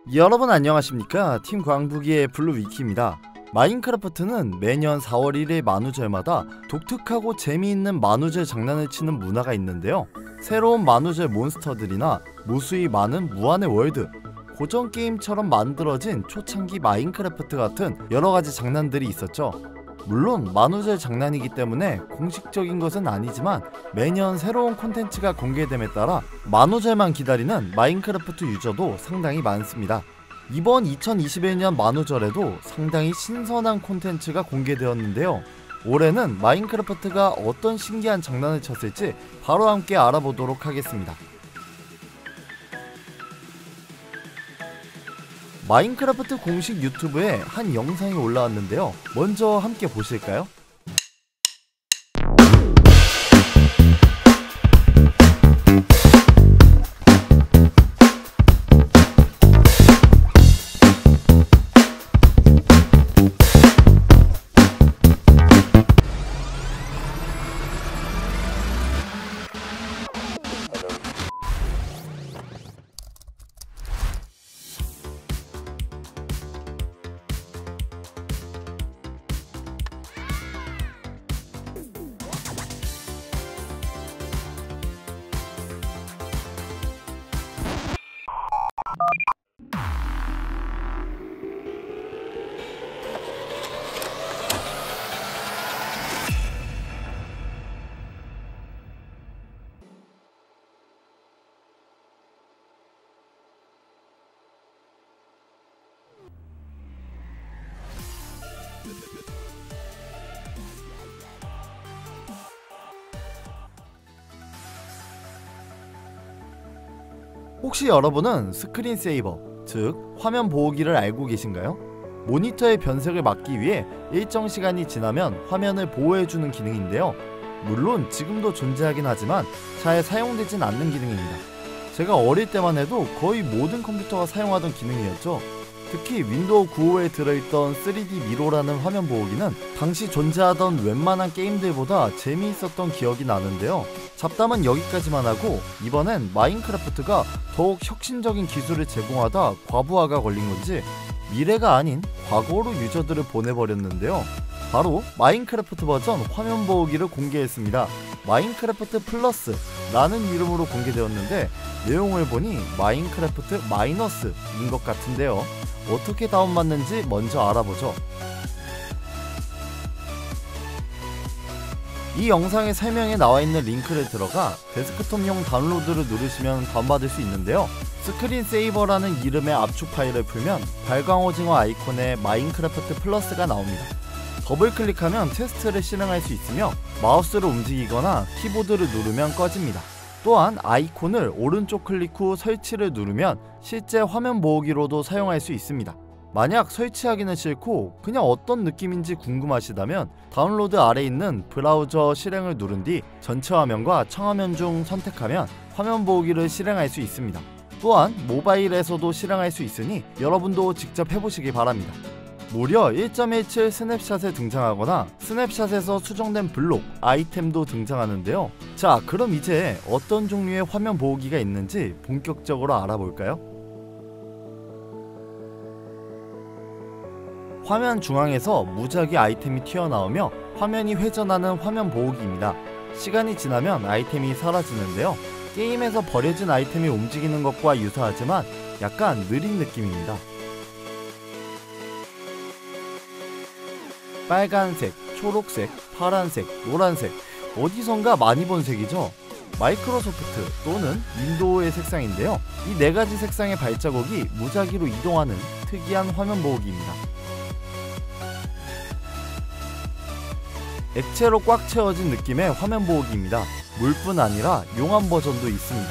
여러분 안녕하십니까? 팀 광부기의 블루위키입니다. 마인크래프트는 매년 4월 1일 만우절마다 독특하고 재미있는 만우절 장난을 치는 문화가 있는데요. 새로운 만우절 몬스터들이나 무수히 많은 무한의 월드, 고전 게임처럼 만들어진 초창기 마인크래프트 같은 여러가지 장난들이 있었죠. 물론 만우절 장난이기 때문에 공식적인 것은 아니지만 매년 새로운 콘텐츠가 공개됨에 따라 만우절만 기다리는 마인크래프트 유저도 상당히 많습니다. 이번 2021년 만우절에도 상당히 신선한 콘텐츠가 공개되었는데요. 올해는 마인크래프트가 어떤 신기한 장난을 쳤을지 바로 함께 알아보도록 하겠습니다. 마인크래프트 공식 유튜브에 한 영상이 올라왔는데요. 먼저 함께 보실까요? 혹시 여러분은 스크린 세이버, 즉 화면 보호기를 알고 계신가요? 모니터의 변색을 막기 위해 일정 시간이 지나면 화면을 보호해주는 기능인데요. 물론 지금도 존재하긴 하지만 잘 사용되진 않는 기능입니다. 제가 어릴 때만 해도 거의 모든 컴퓨터가 사용하던 기능이었죠. 특히 윈도우 9호에 들어있던 3D 미로라는 화면 보호기는 당시 존재하던 웬만한 게임들보다 재미있었던 기억이 나는데요. 잡담은 여기까지만 하고 이번엔 마인크래프트가 더욱 혁신적인 기술을 제공하다 과부하가 걸린 건지 미래가 아닌 과거로 유저들을 보내버렸는데요. 바로 마인크래프트 버전 화면 보호기를 공개했습니다. 마인크래프트 플러스 라는 이름으로 공개되었는데 내용을 보니 마인크래프트 마이너스인 것 같은데요. 어떻게 다운받는지 먼저 알아보죠. 이 영상의 설명에 나와있는 링크를 들어가 데스크톱용 다운로드를 누르시면 다운받을 수 있는데요. 스크린 세이버라는 이름의 압축 파일을 풀면 발광오징어 아이콘에 마인크래프트 플러스가 나옵니다. 더블 클릭하면 테스트를 실행할 수 있으며 마우스를 움직이거나 키보드를 누르면 꺼집니다. 또한 아이콘을 오른쪽 클릭 후 설치를 누르면 실제 화면 보호기로도 사용할 수 있습니다. 만약 설치하기는 싫고 그냥 어떤 느낌인지 궁금하시다면 다운로드 아래 있는 브라우저 실행을 누른 뒤 전체 화면과 청화면 중 선택하면 화면 보호기를 실행할 수 있습니다. 또한 모바일에서도 실행할 수 있으니 여러분도 직접 해보시기 바랍니다. 무려 1.17 스냅샷에 등장하거나 스냅샷에서 수정된 블록, 아이템도 등장하는데요. 자, 그럼 이제 어떤 종류의 화면 보호기가 있는지 본격적으로 알아볼까요? 화면 중앙에서 무작위 아이템이 튀어나오며 화면이 회전하는 화면 보호기입니다. 시간이 지나면 아이템이 사라지는데요. 게임에서 버려진 아이템이 움직이는 것과 유사하지만 약간 느린 느낌입니다. 빨간색, 초록색, 파란색, 노란색, 어디선가 많이 본 색이죠? 마이크로소프트 또는 윈도우의 색상인데요. 이 네 가지 색상의 발자국이 무작위로 이동하는 특이한 화면 보호기입니다. 액체로 꽉 채워진 느낌의 화면 보호기입니다. 물뿐 아니라 용암 버전도 있습니다.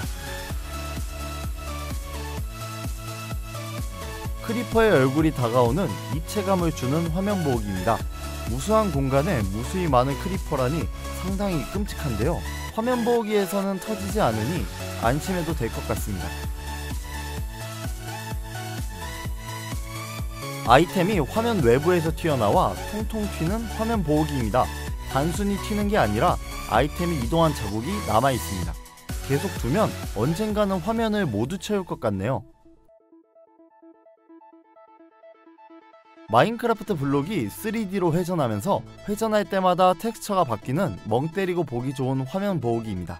크리퍼의 얼굴이 다가오는 입체감을 주는 화면 보호기입니다. 무수한 공간에 무수히 많은 크리퍼라니 상당히 끔찍한데요. 화면 보호기에서는 터지지 않으니 안심해도 될 것 같습니다. 아이템이 화면 외부에서 튀어나와 통통 튀는 화면 보호기입니다. 단순히 튀는 게 아니라 아이템이 이동한 자국이 남아있습니다. 계속 두면 언젠가는 화면을 모두 채울 것 같네요. 마인크래프트 블록이 3D로 회전하면서 회전할 때마다 텍스처가 바뀌는 멍 때리고 보기 좋은 화면 보호기입니다.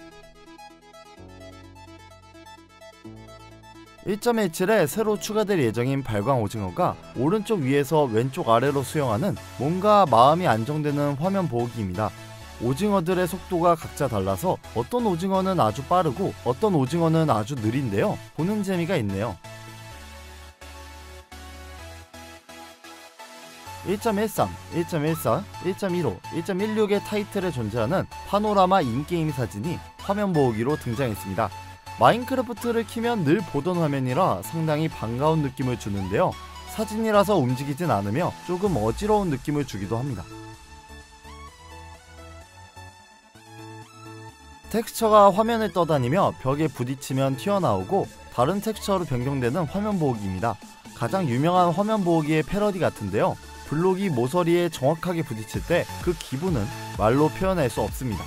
1.17에 새로 추가될 예정인 발광 오징어가 오른쪽 위에서 왼쪽 아래로 수영하는 뭔가 마음이 안정되는 화면 보호기입니다. 오징어들의 속도가 각자 달라서 어떤 오징어는 아주 빠르고 어떤 오징어는 아주 느린데요. 보는 재미가 있네요. 1.13, 1.14, 1.15, 1.16의 타이틀에 존재하는 파노라마 인게임 사진이 화면 보호기로 등장했습니다. 마인크래프트를 키면 늘 보던 화면이라 상당히 반가운 느낌을 주는데요. 사진이라서 움직이진 않으며 조금 어지러운 느낌을 주기도 합니다. 텍스처가 화면을 떠다니며 벽에 부딪히면 튀어나오고 다른 텍스처로 변경되는 화면 보호기입니다. 가장 유명한 화면 보호기의 패러디 같은데요. 블록이 모서리에 정확하게 부딪힐 때 그 기분은 말로 표현할 수 없습니다.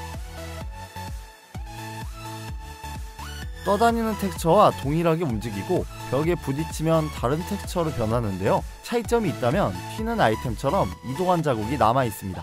떠다니는 텍스처와 동일하게 움직이고 벽에 부딪히면 다른 텍스처로 변하는데요. 차이점이 있다면 튀는 아이템처럼 이동한 자국이 남아있습니다.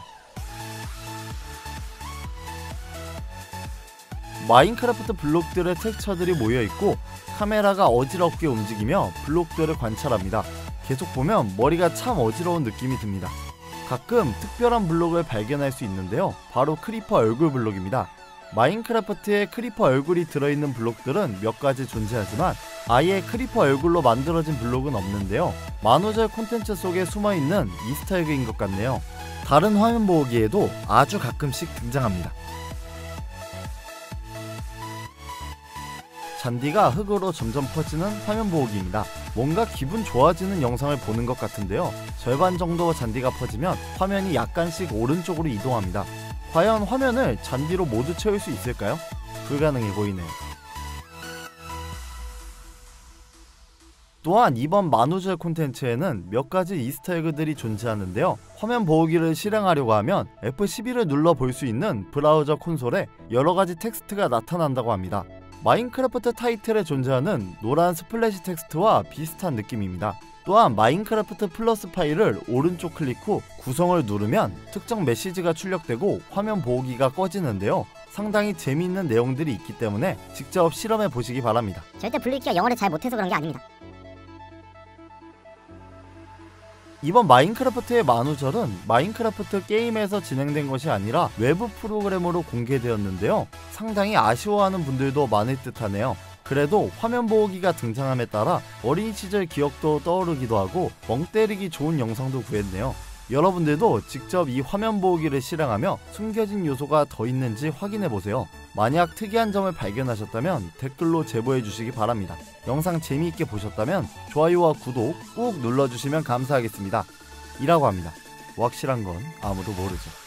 마인크래프트 블록들의 텍스처들이 모여있고 카메라가 어지럽게 움직이며 블록들을 관찰합니다. 계속 보면 머리가 참 어지러운 느낌이 듭니다. 가끔 특별한 블록을 발견할 수 있는데요. 바로 크리퍼 얼굴 블록입니다. 마인크래프트에 크리퍼 얼굴이 들어있는 블록들은 몇 가지 존재하지만 아예 크리퍼 얼굴로 만들어진 블록은 없는데요. 만우절 콘텐츠 속에 숨어있는 이스터에그인 것 같네요. 다른 화면 보호기에도 아주 가끔씩 등장합니다. 잔디가 흙으로 점점 퍼지는 화면 보호기입니다. 뭔가 기분 좋아지는 영상을 보는 것 같은데요. 절반 정도 잔디가 퍼지면 화면이 약간씩 오른쪽으로 이동합니다. 과연 화면을 잔디로 모두 채울 수 있을까요? 불가능해 보이네요. 또한 이번 만우절 콘텐츠에는 몇 가지 이스터에그들이 존재하는데요. 화면 보호기를 실행하려고 하면 F11을 눌러 볼 수 있는 브라우저 콘솔에 여러가지 텍스트가 나타난다고 합니다. 마인크래프트 타이틀에 존재하는 노란 스플래시 텍스트와 비슷한 느낌입니다. 또한 마인크래프트 플러스 파일을 오른쪽 클릭 후 구성을 누르면 특정 메시지가 출력되고 화면 보호기가 꺼지는데요. 상당히 재미있는 내용들이 있기 때문에 직접 실험해 보시기 바랍니다. 절대 블루이키가 영어를 잘 못해서 그런 게 아닙니다. 이번 마인크래프트의 만우절은 마인크래프트 게임에서 진행된 것이 아니라 외부 프로그램으로 공개되었는데요. 상당히 아쉬워하는 분들도 많을 듯 하네요. 그래도 화면 보호기가 등장함에 따라 어린 시절 기억도 떠오르기도 하고 멍 때리기 좋은 영상도 구했네요. 여러분들도 직접 이 화면 보호기를 실행하며 숨겨진 요소가 더 있는지 확인해보세요. 만약 특이한 점을 발견하셨다면 댓글로 제보해주시기 바랍니다. 영상 재미있게 보셨다면 좋아요와 구독 꾹 눌러주시면 감사하겠습니다. 이라고 합니다. 확실한 건 아무도 모르죠.